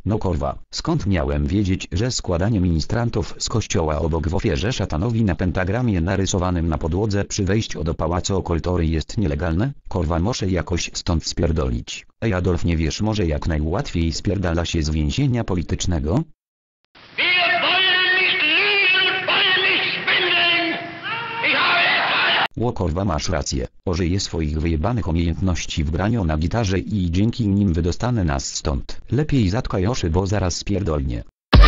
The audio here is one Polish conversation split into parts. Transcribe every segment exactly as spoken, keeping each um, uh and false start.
No kurwa, skąd miałem wiedzieć, że składanie ministrantów z kościoła obok w ofierze szatanowi na pentagramie narysowanym na podłodze przy wejściu do pałacu Koltory jest nielegalne? Kurwa, muszę jakoś stąd spierdolić. Ej Adolf, nie wiesz może jak najłatwiej spierdala się z więzienia politycznego? Ło kurwa, masz rację, użyję swoich wyjebanych umiejętności w graniu na gitarze i dzięki nim wydostanę nas stąd. Lepiej zatkaj oszy, bo zaraz spierdolnie.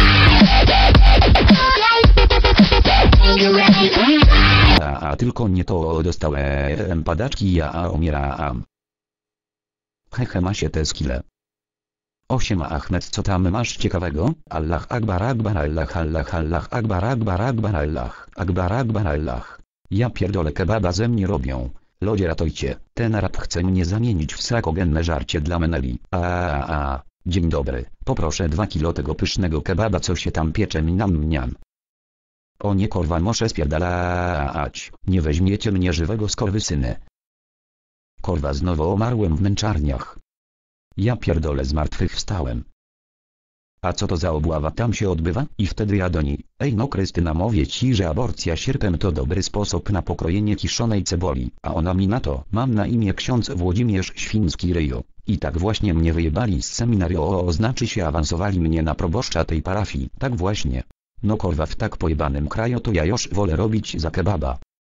A, a tylko nie to, dostałem padaczki, ja a umieram. Hehe, ma się te skille. Osiem Ahmed, co tam masz ciekawego? Allah Akbar Akbar Allah Allah Allah Akbar Akbar Akbar Allah Akbar Akbar Allah. Ja pierdolę, kebaba ze mnie robią. Ludzie ratujcie, ten Arab chce mnie zamienić w srakogenne żarcie dla Meneli. A, a, a, dzień dobry, poproszę dwa kilo tego pysznego kebaba, co się tam piecze, mniam mniam. O nie kurwa, muszę spierdalać, nie weźmiecie mnie żywego, skurwysyny. Kurwa, znowu umarłem w męczarniach. Ja pierdolę, zmartwychwstałem. A co to za obława tam się odbywa? I wtedy ja do niej: ej no Krystyna, mówię ci, że aborcja sierpem to dobry sposób na pokrojenie kiszonej cebuli. A ona mi na to: mam na imię ksiądz Włodzimierz Świński ryjo. I tak właśnie mnie wyjebali z seminarium, o, znaczy się awansowali mnie na proboszcza tej parafii. Tak właśnie. No kurwa, w tak pojebanym kraju to ja już wolę robić za kebaba.